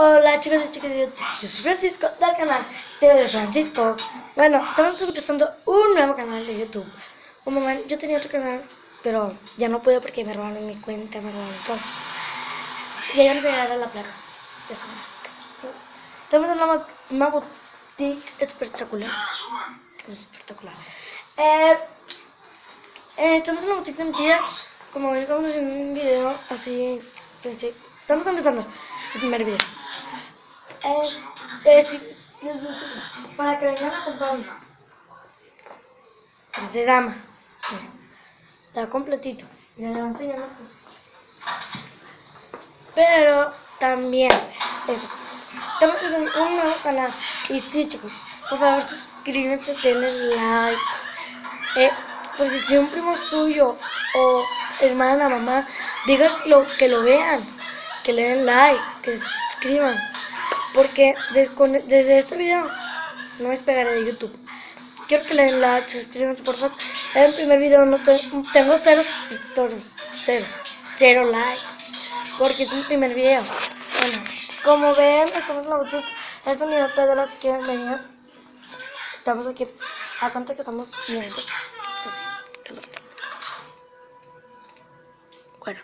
Hola chicos y chicas de YouTube, yo soy Francisco del canal de Francisco. Bueno, estamos empezando un nuevo canal de YouTube. Un momento, yo tenía otro canal, pero ya no puedo porque me robaron mi cuenta, me robaron todo. Y ya no se llegará la placa. Tenemos una boutique espectacular. Espectacular. Tenemos una boutique de mentiras. Como ven, estamos haciendo un video así sencillo. Estamos empezando el primer video. Para que vengan a comprar uno. Es de dama. Está completito. Ya le van a enseñar las cosas. Pero también, eso. Estamos haciendo un nuevo canal. Y sí, chicos, por favor, suscríbanse, denle like. Por si tiene un primo suyo o hermana, mamá, digan que lo vean, que le den like, que se suscriban. Porque desde este video no me despegaré de YouTube. Quiero que le den like, se suscriban, por favor. En el primer video no tengo 0 suscriptores, 0 likes, porque es un primer video. Bueno, como ven, estamos en la boutique. Es unidad pedala, si quieren venir. Estamos aquí, a cuenta que estamos viendo. Así, bueno.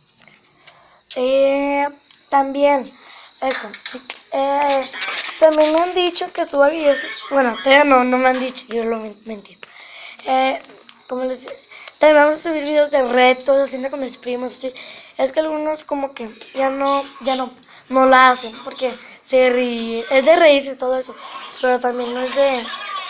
También, eso, sí, también me han dicho que suba videos. Bueno, todavía no me han dicho, yo lo mentí. Como les decía, también vamos a subir videos de retos, haciendo con mis primos, así. Es que algunos como que ya no la hacen, porque se ríe, es de reírse todo eso, pero también no es de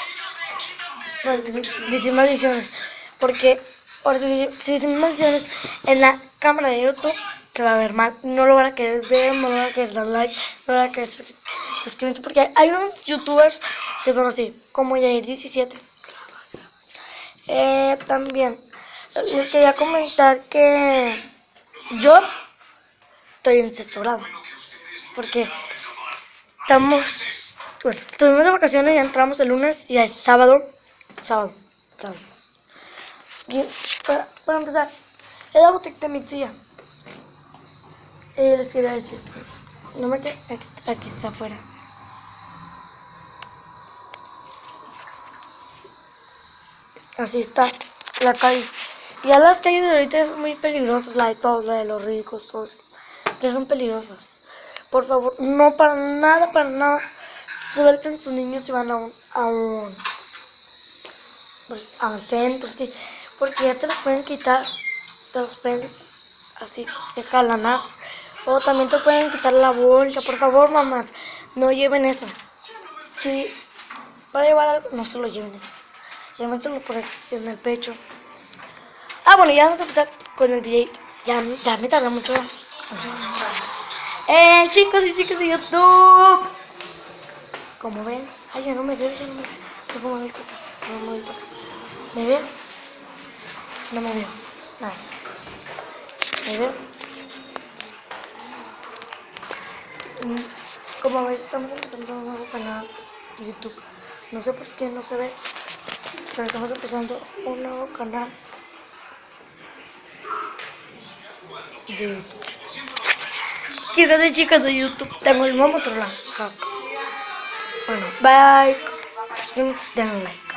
decir maldiciones, porque por si dicen maldiciones en la cámara de YouTube se va a ver mal, no lo van a querer ver, no lo van a querer dar like, no van a querer suscribirse, porque hay unos youtubers que son así, como Yair17. También les quería comentar que yo estoy en sexto grado, porque estuvimos de vacaciones, ya entramos el lunes y ya es sábado. Bien, para empezar, es la boutique de mi tía. Les quería decir, no me quedé, aquí está afuera. Así está la calle. Ya las calles de ahorita son muy peligrosas, la de todos, la de los ricos, todos. Ya son peligrosas. Por favor, no para nada, suelten sus niños y van al centro, sí, porque ya te los pueden quitar, te los pueden así, jalanar, o también te pueden quitar la bolsa. Por favor, mamás, no lleven eso. Si van a llevar algo, no se lo lleven eso, llévenselo por aquí en el pecho. Bueno, ya vamos a empezar con el videito, ya me tardé mucho. Chicos y chicas de YouTube, como ven, ya no me veo, no me voy para acá, ¿me veo? No me veo, nada. ¿Me veo? Como ves, estamos empezando un nuevo canal de YouTube. No sé por qué no se ve, pero estamos empezando un nuevo canal de YouTube. Chicos y chicas de YouTube, tengo el mismo Motorola. Bueno, bye. Denle like.